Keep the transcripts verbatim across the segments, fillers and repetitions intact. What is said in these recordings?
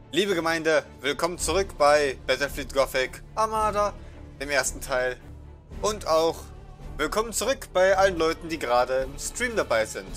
Liebe Gemeinde, willkommen zurück bei Battlefield Gothic Armada, dem ersten Teil. Und auch willkommen zurück bei allen Leuten, die gerade im Stream dabei sind.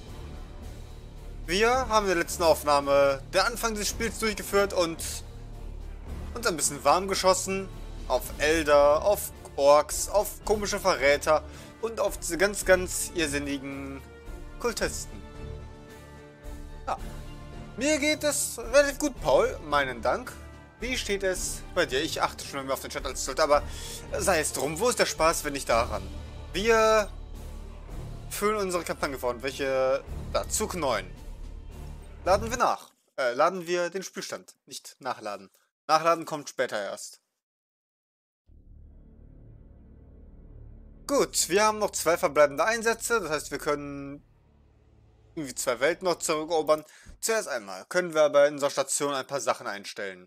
Wir haben in der letzten Aufnahme den Anfang des Spiels durchgeführt und uns ein bisschen warm geschossen auf Elder, auf Orks, auf komische Verräter und auf diese ganz, ganz irrsinnigen Kultisten. Ja. Mir geht es relativ gut, Paul. Meinen Dank. Wie steht es bei dir? Ich achte schon mehr auf den Chat als sollte, aber sei es drum. Wo ist der Spaß, wenn nicht daran? Wir füllen unsere Kampagne fort. Welche? Da, Zug neun. Laden wir nach. Äh, laden wir den Spielstand. Nicht nachladen. Nachladen kommt später erst. Gut, wir haben noch zwei verbleibende Einsätze. Das heißt, wir können irgendwie zwei Welten noch zurückerobern. Zuerst einmal können wir aber in unserer Station ein paar Sachen einstellen.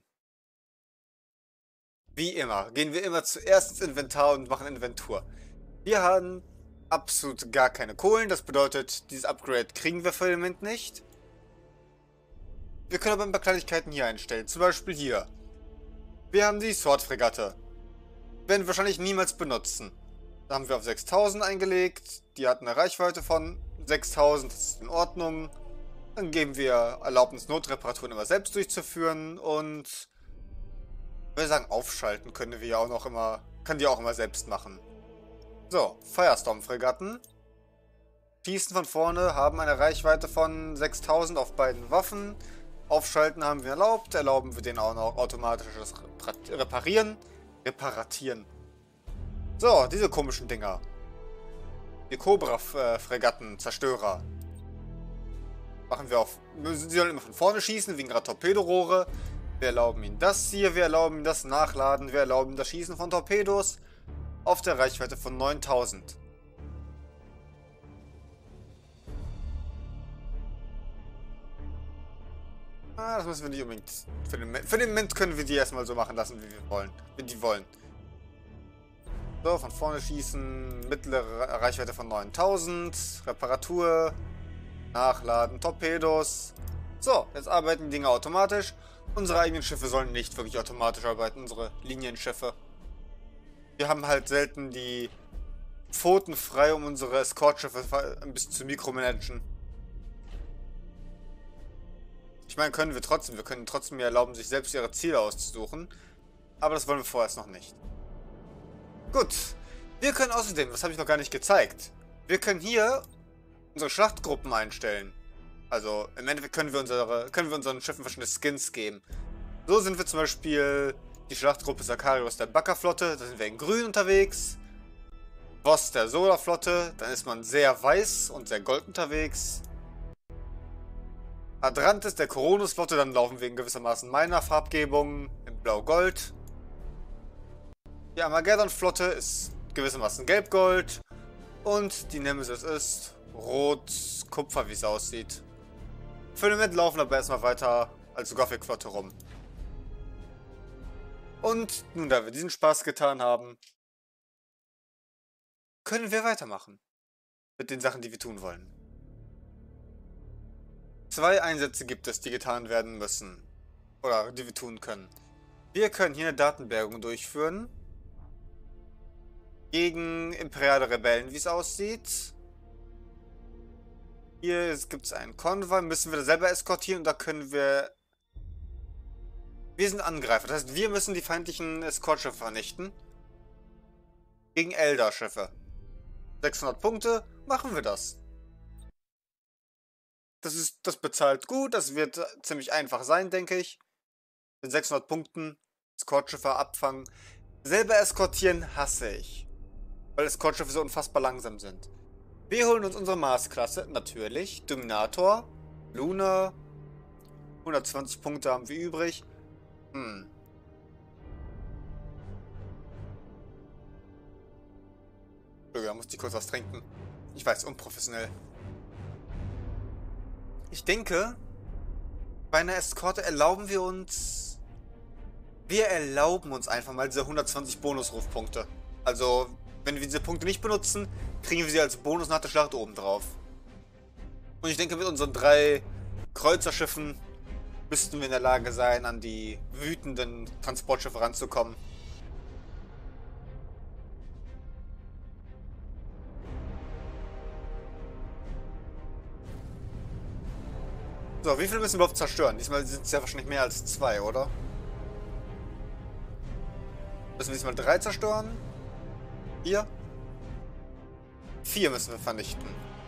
Wie immer, gehen wir immer zuerst ins Inventar und machen Inventur. Wir haben absolut gar keine Kohlen, das bedeutet, dieses Upgrade kriegen wir für den Moment nicht. Wir können aber ein paar Kleinigkeiten hier einstellen, zum Beispiel hier. Wir haben die Sword-Fregatte. Werden wir wahrscheinlich niemals benutzen. Da haben wir auf sechstausend eingelegt, die hat eine Reichweite von sechstausend, das ist in Ordnung. Dann geben wir Erlaubnis, Notreparaturen immer selbst durchzuführen und ich würde sagen, aufschalten können wir ja auch noch immer, kann die auch immer selbst machen. So, Firestorm-Fregatten. Schießen von vorne, haben eine Reichweite von sechstausend auf beiden Waffen. Aufschalten haben wir erlaubt, erlauben wir den auch noch automatisches Reparieren. Reparatieren. So, diese komischen Dinger. Die Cobra-Fregatten, Zerstörer. Machen wir auf. Sie sollen immer von vorne schießen, wegen gerade Torpedorohre. Wir erlauben ihnen das hier, wir erlauben ihnen das Nachladen, wir erlauben ihnen das Schießen von Torpedos auf der Reichweite von neuntausend. Ah, das müssen wir nicht unbedingt. Für den, für den Moment können wir die erstmal so machen lassen, wie wir wollen. Wie die wollen. So, von vorne schießen, mittlere Reichweite von neuntausend, Reparatur. Nachladen, Torpedos. So, jetzt arbeiten die Dinge automatisch. Unsere eigenen Schiffe sollen nicht wirklich automatisch arbeiten, unsere Linienschiffe. Wir haben halt selten die Pfoten frei, um unsere Escortschiffe ein bisschen zu mikromanagen. Ich meine, können wir trotzdem. Wir können trotzdem mir erlauben, sich selbst ihre Ziele auszusuchen. Aber das wollen wir vorerst noch nicht. Gut. Wir können außerdem, das habe ich noch gar nicht gezeigt. Wir können hier unsere Schlachtgruppen einstellen. Also im Endeffekt können wir, unsere, können wir unseren Schiffen verschiedene Skins geben. So sind wir zum Beispiel die Schlachtgruppe Sicarius der Backerflotte, da sind wir in grün unterwegs. Boss der Solarflotte, dann ist man sehr weiß und sehr gold unterwegs. Adrantis der Coronusflotte, dann laufen wir in gewissermaßen meiner Farbgebung in blau-gold. Die Armageddon-Flotte ist gewissermaßen gelb-gold. Und die Nemesis ist Rot-Kupfer, wie es aussieht. Für den Moment laufen aber erstmal weiter als Gothic-Flotte rum. Und nun, da wir diesen Spaß getan haben, können wir weitermachen. Mit den Sachen, die wir tun wollen. Zwei Einsätze gibt es, die getan werden müssen. Oder die wir tun können. Wir können hier eine Datenbergung durchführen. Gegen imperiale Rebellen, wie es aussieht. Hier gibt es einen Konvoi, müssen wir da selber eskortieren und da können wir... Wir sind Angreifer, das heißt, wir müssen die feindlichen Eskortschiffe vernichten. Gegen Elder-Schiffe. sechshundert Punkte, machen wir das. Das ist, das bezahlt gut, das wird ziemlich einfach sein, denke ich. Mit sechshundert Punkten Eskortschiffe abfangen. Selber eskortieren hasse ich. Weil Eskortschiffe so unfassbar langsam sind. Wir holen uns unsere Mars-Klasse, natürlich. Dominator, Luna. hundertzwanzig Punkte haben wir übrig. Hm. Da muss ich kurz was trinken. Ich weiß, unprofessionell. Ich denke, bei einer Eskorte erlauben wir uns... Wir erlauben uns einfach mal diese hundertzwanzig Bonusrufpunkte. Also... Wenn wir diese Punkte nicht benutzen, kriegen wir sie als Bonus nach der Schlacht oben drauf. Und ich denke, mit unseren drei Kreuzerschiffen müssten wir in der Lage sein, an die wütenden Transportschiffe ranzukommen. So, wie viel müssen wir überhaupt zerstören? Diesmal sind es ja wahrscheinlich mehr als zwei, oder? Müssen wir diesmal drei zerstören? Vier? Vier müssen wir vernichten.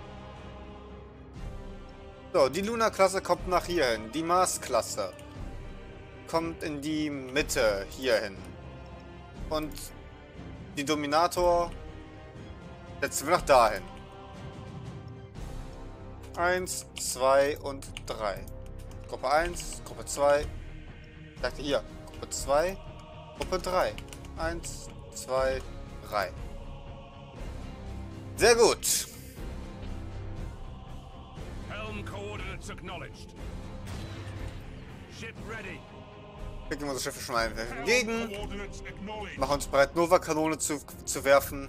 So, die Luna-Klasse kommt nach hier hin. Die Mars-Klasse kommt in die Mitte hier hin. Und die Dominator setzen wir nach dahin. Eins, zwei und drei. Gruppe eins, Gruppe zwei. Ich sagte hier, Gruppe zwei, Gruppe drei. Eins, zwei, drei. Sehr gut. Helm coordinates acknowledged. Ship ready. Schicken unsere Schiffe schon mal entgegen. Machen uns bereit, Nova-Kanone zu, zu werfen.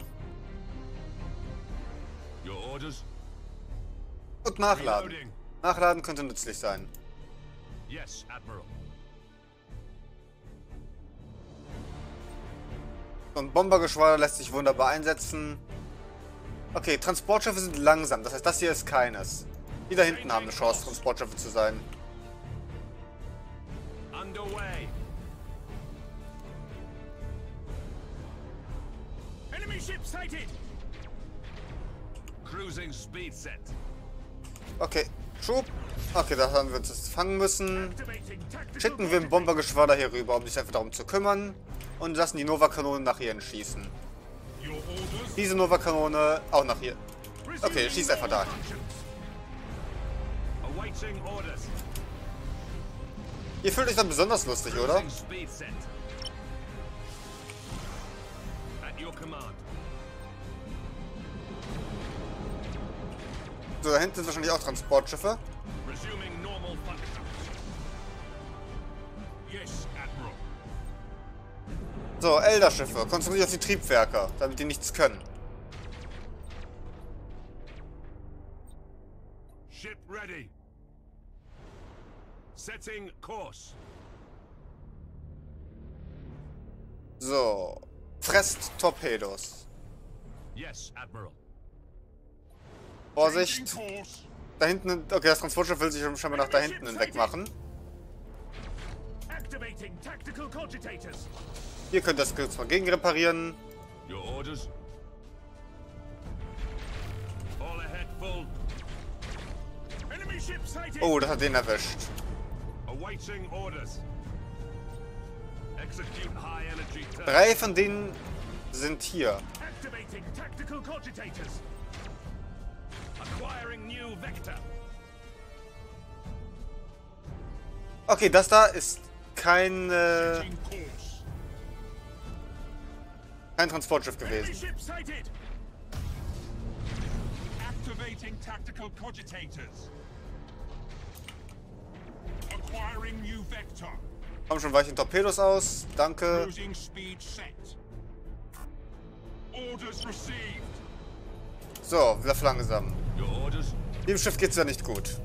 Your orders? Und nachladen. Nachladen könnte nützlich sein. Yes, Admiral. Und Bombergeschwader lässt sich wunderbar einsetzen. Okay, Transportschiffe sind langsam. Das heißt, das hier ist keines. Die da hinten haben eine Chance, Transportschiffe zu sein. Underway. Enemy ship sighted. Cruising speed set. Okay, Schub. Okay, da haben wir uns das fangen müssen. Schicken wir ein Bombergeschwader hier rüber, um sich einfach darum zu kümmern. Und lassen die Nova-Kanonen nach hier schießen. Diese Nova-Kanone auch nach hier. Okay, schießt einfach da. Ihr fühlt euch dann besonders lustig, oder? So, da hinten sind wahrscheinlich auch Transportschiffe. So, Elder-Schiffe. Konzentriert auf die Triebwerke, damit die nichts können. Ship ready. Setting course. So. Fresst Torpedos. Yes, Admiral. Vorsicht. Da hinten. Okay, das Transportschiff will sich scheinbar nach da hinten hinweg machen. Ihr könnt das kurz mal gegen reparieren. Your orders. All ahead full. Enemy ship sighted. Oh, das hat den erwischt. Awaiting orders. Execute high energy turret. Drei von denen sind hier. Activating tactical cogitators. Acquiring new vector. Okay, das da ist kein äh, Setting course. kein Transportschiff Enemy gewesen. ship sighted. Activating tactical cogitators. Acquiring new vector. Kommen schon weichen Torpedos aus. Danke. Cruising speed set. Orders received. So, wieder langsam. Your orders? Dem Schiff geht's ja nicht gut.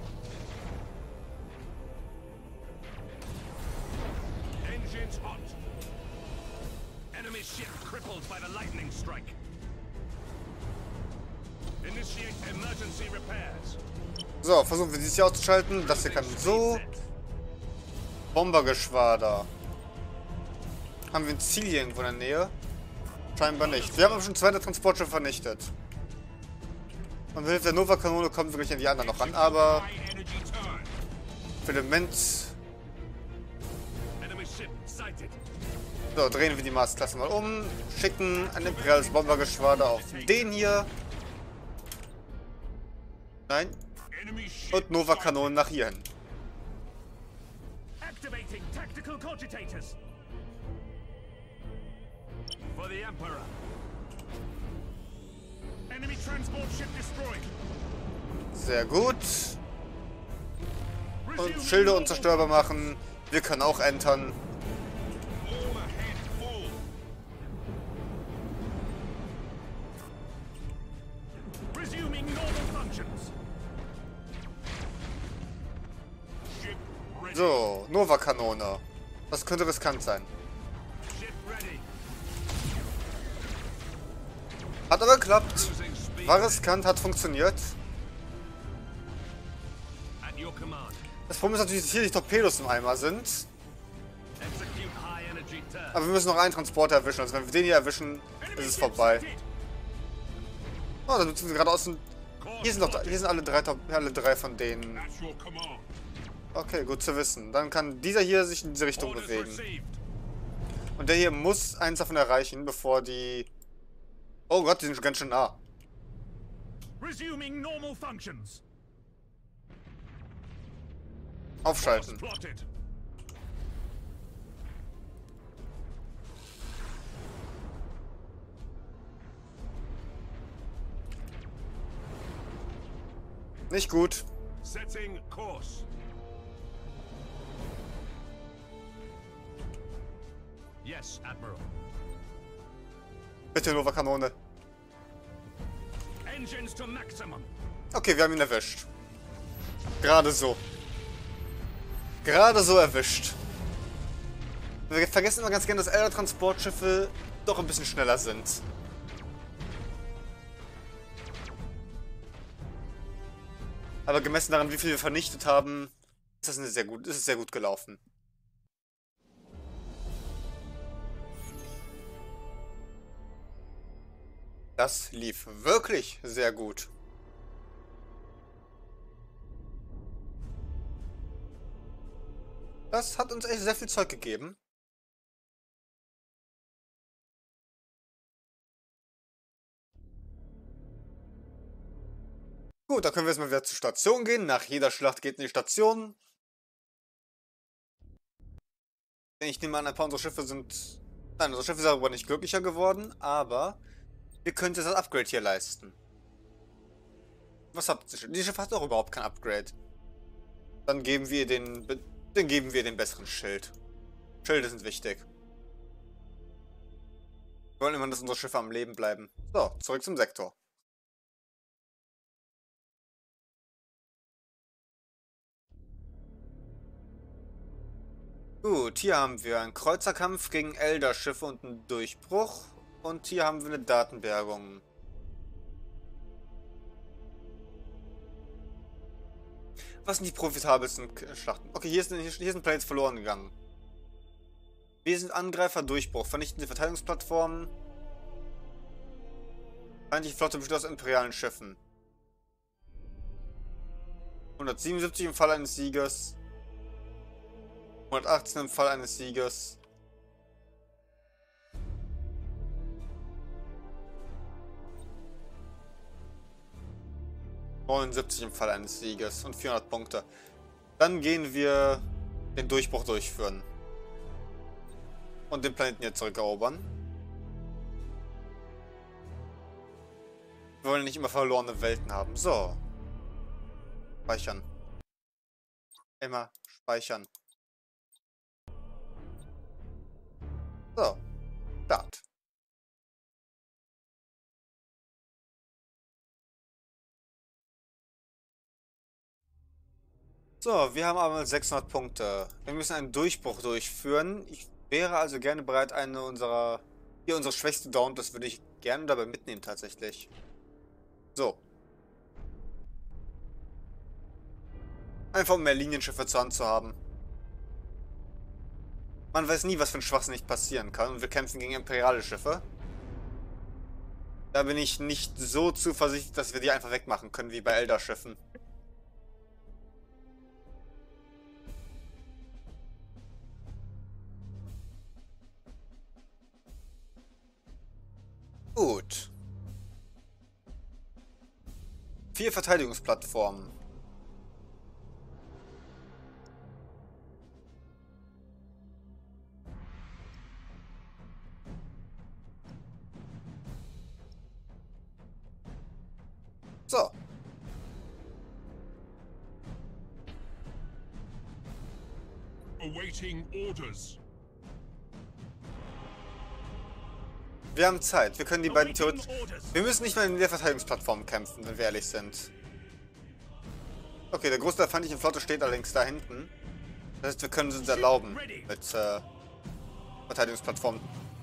Engines hot. Enemy ship crippled by the lightning strike. Initiate emergency repairs. So, versuchen wir dieses hier auszuschalten. Das hier kann so. Bombergeschwader. Haben wir ein Ziel hier irgendwo in der Nähe? Scheinbar nicht. Wir haben aber schon zwei der Transportschiffe vernichtet. Und mit Hilfe der Nova-Kanone kommen wir gleich an die anderen noch ran, aber für den Moment. So, drehen wir die Mars-Klasse mal um. Schicken ein imperiales Bombergeschwader auf den hier. Nein. Und Nova-Kanonen nach hier hin. Activating tactical cogitators. For the Emperor. Enemy transport ship destroyed. Sehr gut. Und Schilde unzerstörbar machen. Wir können auch entern. All ahead full. Resuming normal functions. Ship ready. So, Nova-Kanone. Das könnte riskant sein. Ship ready. Hat aber geklappt. Losing speed. War riskant, hat funktioniert. At your command. Das Problem ist natürlich, dass hier die Torpedos im Eimer sind. Execute high energy turn. Aber wir müssen noch einen Transporter erwischen. Also wenn wir den hier erwischen, ist es vorbei. Oh, da sind wir gerade aus dem... Hier sind, doch, hier sind alle drei, alle drei von denen. At your command. Okay, gut zu wissen. Dann kann dieser hier sich in diese Richtung Orders bewegen. received. Und der hier muss eins davon erreichen, bevor die... Oh Gott, die sind schon ganz schön nah. Resuming normal functions. Aufschalten. Plotted. Nicht gut. Setting course. Yes, Admiral. Bitte Nova-Kanone. Engines to maximum. Okay, wir haben ihn erwischt. Gerade so. Gerade so erwischt. Wir vergessen immer ganz gerne, dass Elder-Transportschiffe doch ein bisschen schneller sind. Aber gemessen daran, wie viel wir vernichtet haben, ist das eine sehr gut, ist es sehr gut gelaufen. Das lief wirklich sehr gut. Das hat uns echt sehr viel Zeug gegeben. Gut, da können wir jetzt mal wieder zur Station gehen. Nach jeder Schlacht geht in die Station. Ich nehme an, ein paar unserer Schiffe sind... Nein, unsere Schiffe sind darüber nicht glücklicher geworden, aber wir können jetzt das Upgrade hier leisten. Was habt ihr schon? Die Schiffe hat auch überhaupt kein Upgrade. Dann geben wir den... Dann geben wir den besseren Schild. Schilde sind wichtig. Wir wollen immer, dass unsere Schiffe am Leben bleiben. So, zurück zum Sektor. Gut, hier haben wir einen Kreuzerkampf gegen Elder-Schiffe und einen Durchbruch. Und hier haben wir eine Datenbergung. Was sind die profitabelsten Schlachten? Okay, hier, ist, hier sind Planets verloren gegangen. Wir sind Angreifer, Durchbruch. Vernichtende Verteidigungsplattformen. Feindliche Flotte besteht aus imperialen Schiffen. hundertsiebenundsiebzig im Fall eines Siegers. hundertachtzehn im Fall eines Siegers. neunundsiebzig im Fall eines Sieges und vierhundert Punkte. Dann gehen wir den Durchbruch durchführen. Und den Planeten hier zurückerobern. Wir wollen nicht immer verlorene Welten haben. So. Speichern. Immer speichern. So. Start. So, wir haben aber sechshundert Punkte. Wir müssen einen Durchbruch durchführen. Ich wäre also gerne bereit, eine unserer... Hier, unsere schwächste Daunt, das würde ich gerne dabei mitnehmen, tatsächlich. So. Einfach um mehr Linienschiffe zur Hand zu haben. Man weiß nie, was für ein Schwachsinn nicht passieren kann. Und wir kämpfen gegen imperiale Schiffe. Da bin ich nicht so zuversichtlich, dass wir die einfach wegmachen können, wie bei Elder-Schiffen. Gut. Vier Verteidigungsplattformen. So. Awaiting orders. Wir haben Zeit. Wir können die beiden Theorien... Wir müssen nicht mehr in der Verteidigungsplattform kämpfen, wenn wir ehrlich sind. Okay, der Großteil der feindlichen Flotte steht allerdings da hinten. Das heißt, wir können es uns erlauben mit äh, Verteidigungsplattformen.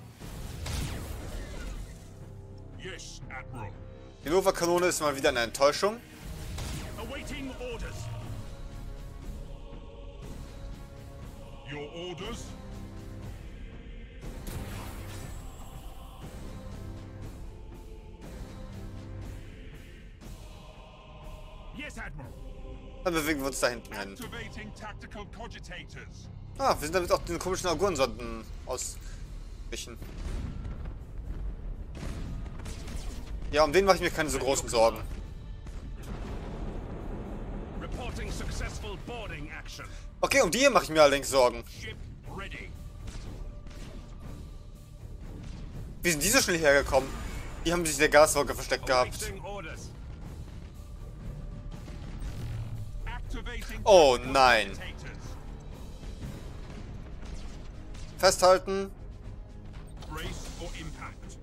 Yes, Admiral. Die Nova-Kanone ist mal wieder eine Enttäuschung. Awaiting orders. Your orders? Yes, Admiral. Dann bewegen wir uns da hinten hin. Activating tactical cogitators. Ah, wir sind damit auch den komischen Augurensonden auswichen. Ja, um den mache ich mir keine so großen Sorgen. Reporting successful boarding action. Okay, um die hier mache ich mir allerdings Sorgen. Ship ready. Wie sind die so schnell hergekommen? Die haben sich in der Gaswolke versteckt gehabt. Awaiting orders. Activating Oh tactical nein. cogitators. Festhalten. Brace for impact.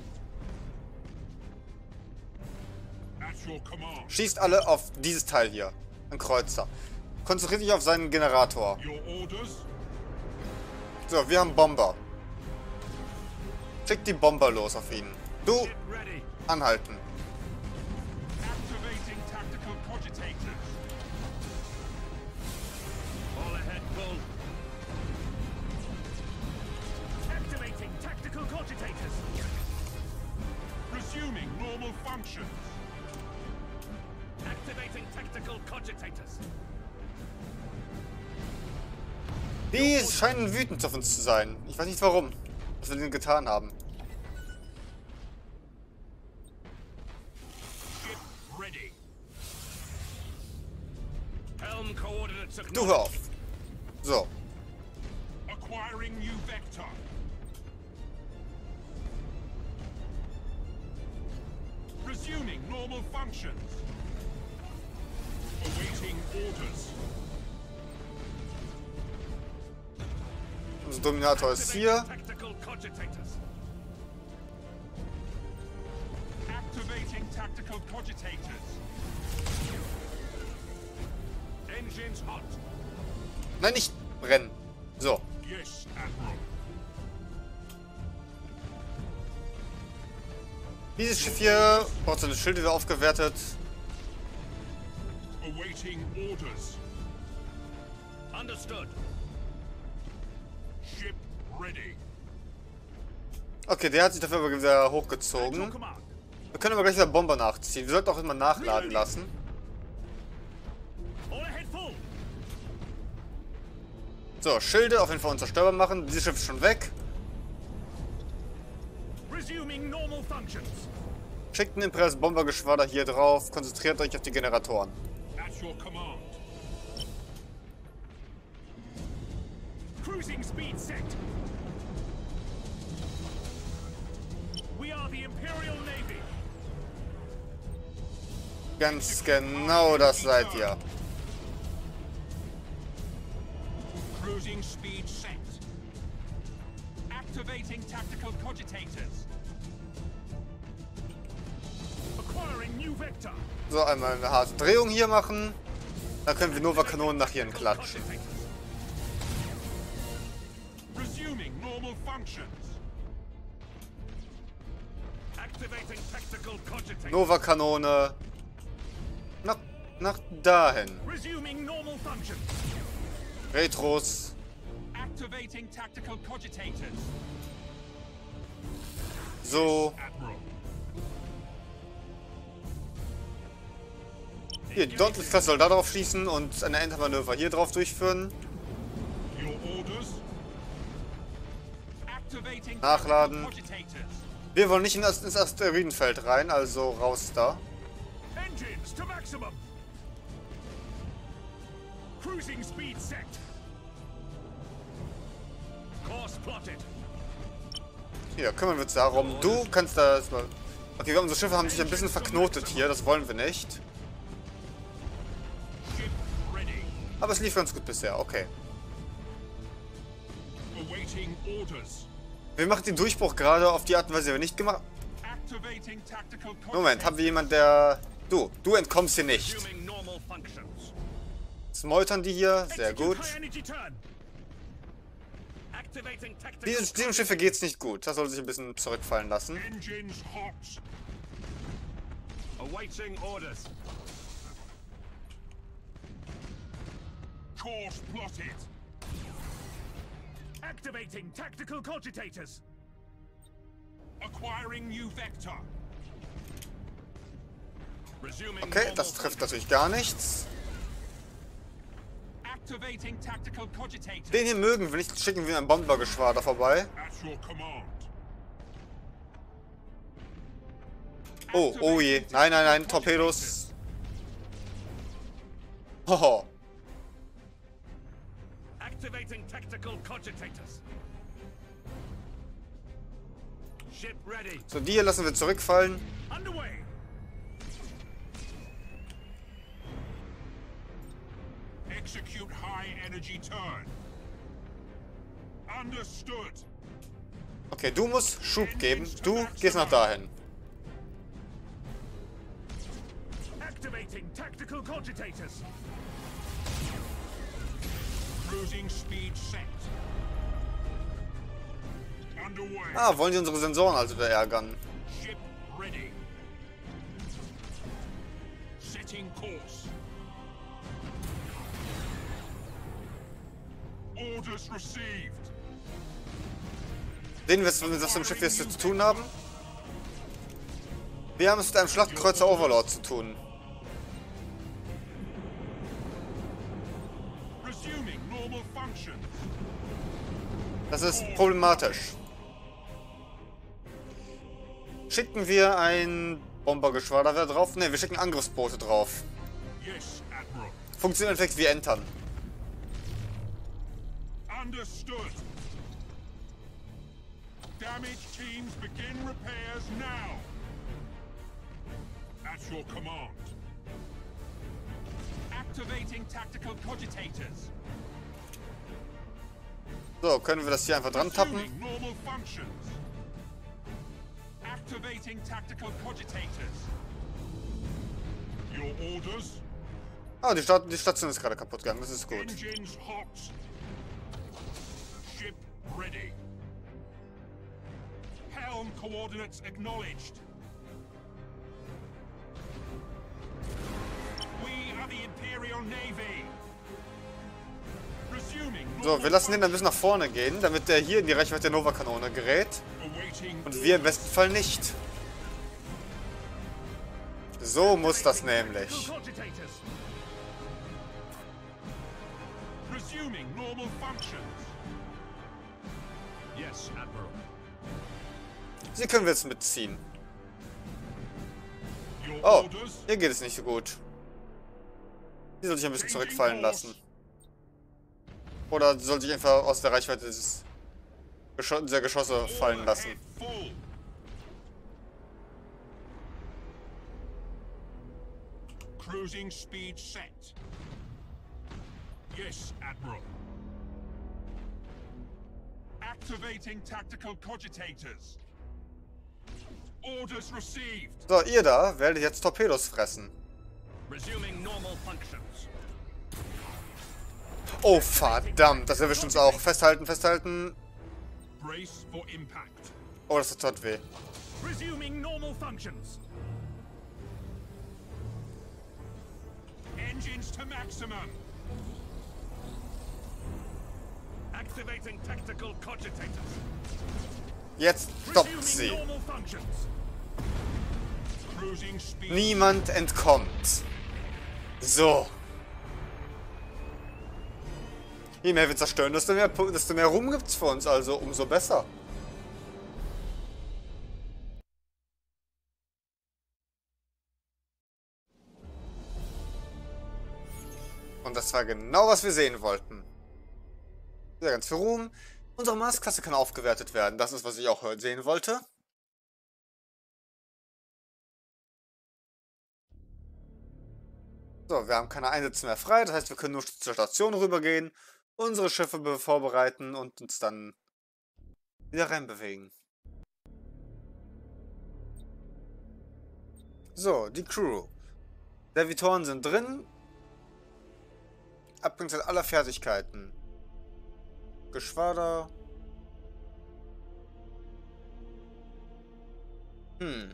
At your command. Schießt alle auf dieses Teil hier. Ein Kreuzer. Konzentriert dich auf seinen Generator. Your orders? So, wir haben Bomber. Schickt die Bomber los auf ihn. Du, Ship ready. anhalten. Activating tactical cogitators. All ahead, full. Activating tactical cogitators. Resuming normal functions. Activating tactical cogitators. Die scheinen wütend auf uns zu sein. Ich weiß nicht warum. Was wir denen getan haben. Ship ready. Helm coordinates Du acknowledged. hör auf. So. Acquiring new vector. Resuming normal functions. Awaiting orders. Unser Dominator ist hier. Tactical cogitators. Activating tactical cogitators. Engines hot. Nein, nicht brennen. So. Yes, Admiral. Dieses Schiff hier braucht seine Schilde wieder aufgewertet. Awaiting orders. Understood. Ship ready. Okay, der hat sich dafür aber wieder At your hochgezogen. command. Wir können aber gleich wieder Bomber nachziehen. Wir sollten auch immer nachladen lassen. All ahead full. So, Schilde auf jeden Fall unzerstörbar machen. Dieses Schiff ist schon weg. Resuming normal functions. Schickt ein Imperials Bombergeschwader hier drauf. Konzentriert euch auf die Generatoren. At your command. Cruising speed set. We are the Imperial Navy. Ganz genau das seid ihr. Cruising speed set. Activating tactical cogitators. Acquiring new vector. So, einmal eine harte Drehung hier machen. Dann können wir Nova-Kanonen nach hier klatschen. Resuming normal functions. Activating tactical cogitators. Nova-Kanone. Nach, nach dahin. Resuming normal functions. Retros. Activating tactical cogitators. So. Admiral. Hier, die Dauntless-Klasse soll da drauf schießen und eine Endmanöver hier drauf durchführen. Your orders. Activating Nachladen. tactical cogitators. Wir wollen nicht in das, ins Asteroidenfeld rein, also raus da. Engines to maximum. Cruising speed set. Course plotted. Hier, kümmern wir uns darum. Du kannst das mal... Okay, unsere Schiffe haben sich ein bisschen verknotet hier, das wollen wir nicht. Ship ready. Aber es lief ganz gut bisher, okay. Awaiting orders. Wir machen den Durchbruch gerade auf die Art und Weise, die wir nicht gemacht Activating tactical Moment, haben wir jemanden, der... Du, du entkommst hier nicht. Resuming normal functions. Jetzt meutern die hier. Sehr gut. Diesen, diesem Schiffe geht's nicht gut. Das soll sich ein bisschen zurückfallen lassen. Awaiting orders. Course plotted. Activating tactical cogitators. Acquiring new vector. Resuming. Okay, das trifft natürlich gar nichts. Activating tactical cogitators. Den hier mögen wir nicht. Schicken wir ein Bombergeschwader vorbei. At your command. Oh, oh je. Nein, nein, nein. Torpedos. Hoho. Activating tactical cogitators. Ship ready. So, die hier lassen wir zurückfallen. Underway. Execute high energy turn. Understood. Okay, du musst Schub geben. Du gehst nach dahin. Activating tactical cogitators. Cruising speed set. Underway. Ah, wollen sie unsere Sensoren also wieder ärgern? Ship ready. Setting course. Orders received. Sehen wir, was mit dem Schiff jetzt zu tun haben? Wir haben es mit einem Schlachtkreuzer Overlord zu tun. Resuming normal function. Das ist problematisch. Schicken wir ein Bombergeschwader wieder drauf? Ne, wir schicken Angriffsboote drauf. Yes, Admiral. Funktioniert im Endeffekt wie Entern. Understood. Damage teams begin repairs now. At your command. Activating tactical cogitators. So, können wir das hier einfach dran tappen? Resuming normal functions. Activating tactical cogitators. Your orders? Ah, die, Sta die Station ist gerade kaputt gegangen, das ist gut. Engines hot. Ship ready. Helm coordinates acknowledged. We are the Imperial Navy. Resuming. So, wir lassen den ein bisschen nach vorne gehen, damit der hier in die Reichweite der Nova-Kanone gerät. Awaiting. Und wir im besten Fall nicht. So muss das nämlich. Cogitators. Resuming normal functions. Yes, Admiral. Sie können wir jetzt mitziehen. Your Oh, orders? hier geht es nicht so gut. Die soll sich ein bisschen zurückfallen lassen. Oder sie soll sich einfach aus der Reichweite des Gescho dieser Geschosse fallen lassen. Full. Cruising speed set. Yes, Admiral. Activating tactical cogitators. Orders received. So, ihr da werdet jetzt Torpedos fressen. Resuming normal functions. Oh, verdammt, das erwischt uns auch. Festhalten, festhalten. Brace for impact. Oh, das tut weh. Resuming normal functions. Engines to maximum. Activating tactical cogitators. Jetzt stoppt sie. Resuming normal functions. Cruising speed. Niemand entkommt. So. Je mehr wir zerstören, desto mehr, desto mehr Ruhm gibt's für uns, also umso besser. Und das war genau, was wir sehen wollten. Sehr ganz viel Ruhm. Unsere Mars-Klasse kann aufgewertet werden. Das ist, was ich auch sehen wollte. So, wir haben keine Einsätze mehr frei. Das heißt, wir können nur zur Station rübergehen, unsere Schiffe vorbereiten und uns dann wieder reinbewegen. So, die Crew. Servitoren sind drin. Abklingzeit aller Fertigkeiten. Geschwader. Hm.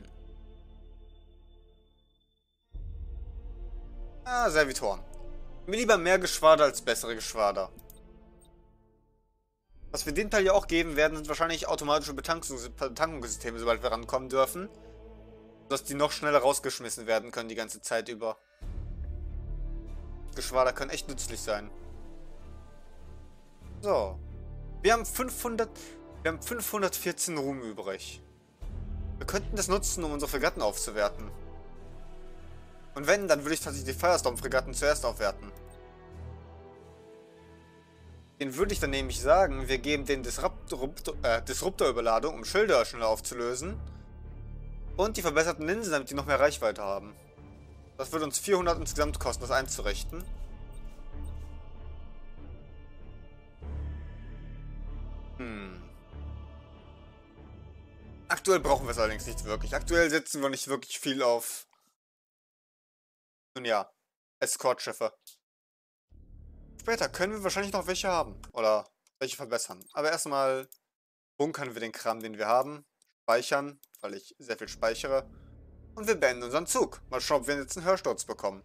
Ah, Servitoren. Mir lieber mehr Geschwader als bessere Geschwader. Was wir den Teil ja auch geben werden, sind wahrscheinlich automatische Betankungs Betankungssysteme, sobald wir rankommen dürfen. Sodass die noch schneller rausgeschmissen werden können die ganze Zeit über. Geschwader können echt nützlich sein. So. Wir haben fünfhundert... Wir haben fünfhundertvierzehn Ruhm übrig. Wir könnten das nutzen, um unsere Fregatten aufzuwerten. Und wenn, dann würde ich tatsächlich die Firestorm-Fregatten zuerst aufwerten. Den würde ich dann nämlich sagen, wir geben den Disruptor, äh, Disruptor-Überladung, um Schilder schneller aufzulösen. Und die verbesserten Linsen, damit die noch mehr Reichweite haben. Das würde uns vierhundert insgesamt kosten, das einzurichten. Hm. Aktuell brauchen wir es allerdings nicht wirklich. Aktuell setzen wir nicht wirklich viel auf... Nun ja, Escort-Schiffe. Später können wir wahrscheinlich noch welche haben. Oder welche verbessern. Aber erstmal bunkern wir den Kram, den wir haben. Speichern, weil ich sehr viel speichere. Und wir beenden unseren Zug. Mal schauen, ob wir jetzt einen Hörsturz bekommen.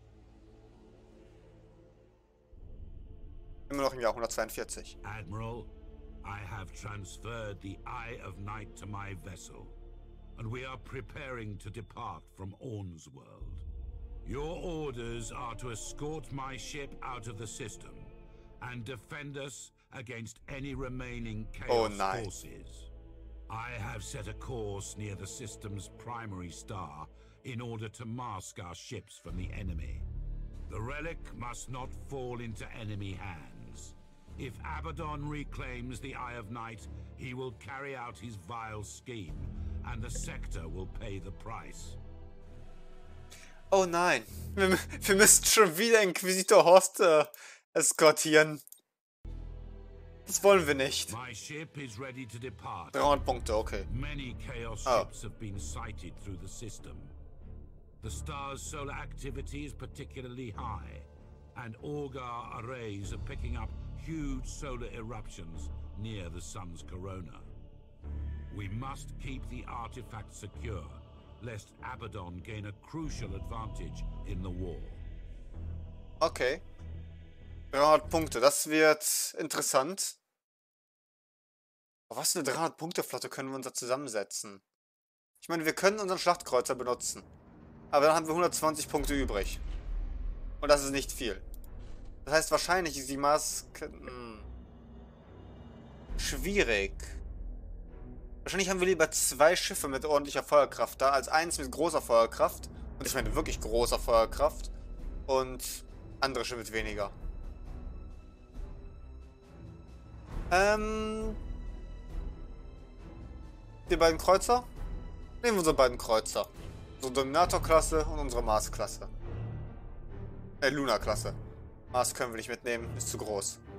Immer noch im Jahr hundertzweiundvierzig. Admiral, I have transferred the Eye of Night to my vessel, and we are preparing to depart from Orn's world. Your orders are to escort my ship out of the system and defend us against any remaining Chaos oh, forces. I have set a course near the system's primary star in order to mask our ships from the enemy. The relic must not fall into enemy hands. If Abaddon reclaims the Eye of Night, he will carry out his vile scheme, and the Sector will pay the price. Oh nein, wir, wir müssen schon wieder Inquisitor Horst äh, eskortieren. Das wollen wir nicht. dreihundert Punkte, okay. Many Chaos ships have been sighted through the system. The star's solar activity is particularly high, and Orgar arrays are picking up huge solar eruptions near the sun's corona. We must keep the artifact secure, lest Abaddon gain a crucial advantage in the war. Okay. dreihundert Punkte, das wird interessant. Auf was für eine dreihundert Punkte Flotte können wir uns da zusammensetzen? Ich meine, wir können unseren Schlachtkreuzer benutzen. Aber dann haben wir hundertzwanzig Punkte übrig. Und das ist nicht viel. Das heißt, wahrscheinlich ist die Maske... Hm, schwierig. Wahrscheinlich haben wir lieber zwei Schiffe mit ordentlicher Feuerkraft da, als eins mit großer Feuerkraft. Und ich meine wirklich großer Feuerkraft. Und andere Schiffe mit weniger. Ähm... Die beiden Kreuzer? Nehmen wir unsere beiden Kreuzer. Unsere Dominator-Klasse und unsere Mars-Klasse. Äh, Luna-Klasse. Mars können wir nicht mitnehmen, ist zu groß.